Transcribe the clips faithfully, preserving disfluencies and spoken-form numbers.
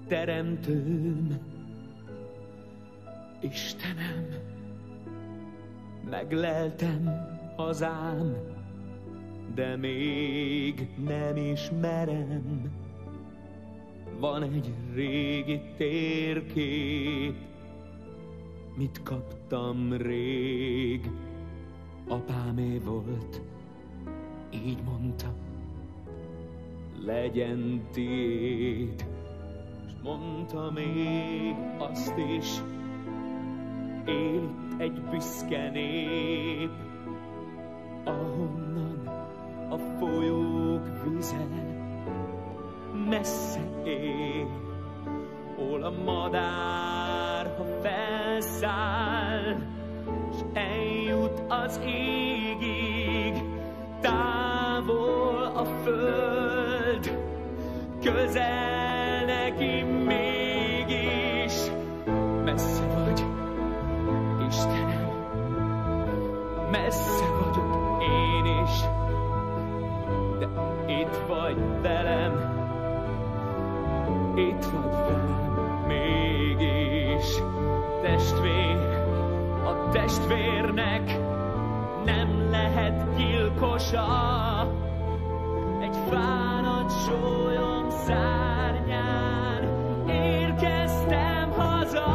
Teremtőm, Istenem, megleltem hazám, de még nem ismerem. Van egy régi térkép, mit kaptam rég. Apámé volt, így mondta, legyen tiéd. S mondta még azt is, él itt egy büszke nép, ahonnan a folyók vize messze ér, hol a madár, ha felszáll, s eljut az égig. Távol a föld, közel neki mégis. Messze vagy, Istenem, messze vagyok én is, de itt vagy velem, itt vagy velem mégis. Testvér, a testvérnek nem lehet gyilkosa, egy fánadt sólyom szárnyán érkeztem haza,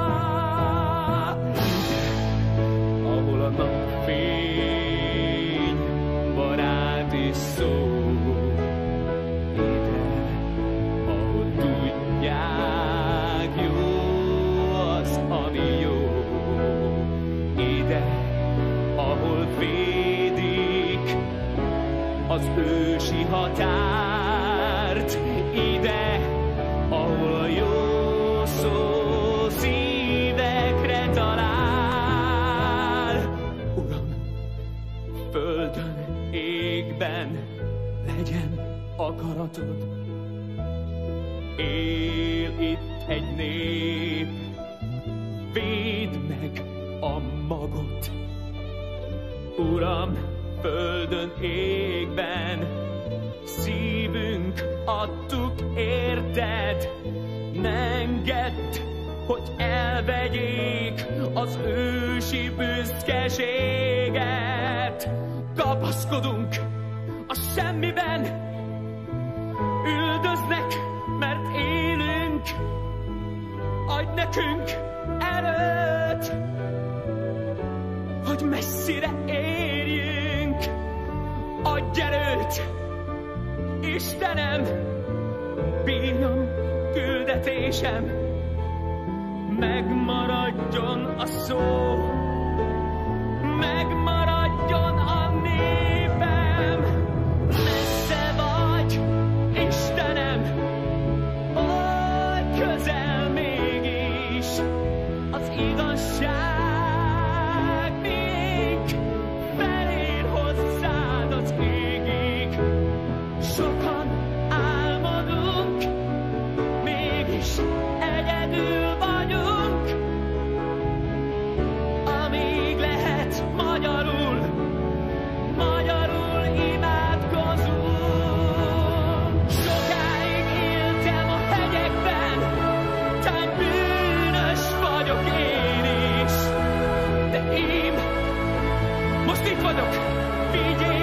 ahol a napfény baráti szó. Az ősi határt, ide, ahol a jó szó szívekre talál. Uram, földön, égben legyen akaratod. Él itt egy nép, védd meg a magot. Uram, földön, égben, szívünk adtuk érted. Ne engedd, hogy elvegyék az ősi büszkeséget. Kapaszkodunk a semmiben, üldöznek, mert élünk. Adj nekünk erőt, hogy messzire érjünk. Adj erőt, Istenem, bírjam küldetésem, megmaradjon a szó, megmaradjon a népem. Messze vagy, Istenem, oly közel mégis az igazság. Sokan álmodunk, mégis egyedül vagyunk. Amíg lehet, magyarul, magyarul imádkozunk. Sokáig éltem a hegyekben, talán bűnös vagyok én is, de én most itt vagyok, figyelj!